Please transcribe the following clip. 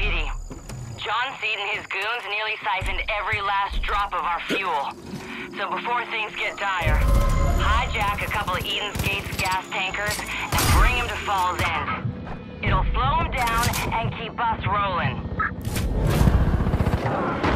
pity. John Seed and his goons nearly siphoned every last drop of our fuel. So before things get dire, hijack a couple of Eden's Gates gas tankers and bring him to Falls End. It'll slow him down and keep us rolling.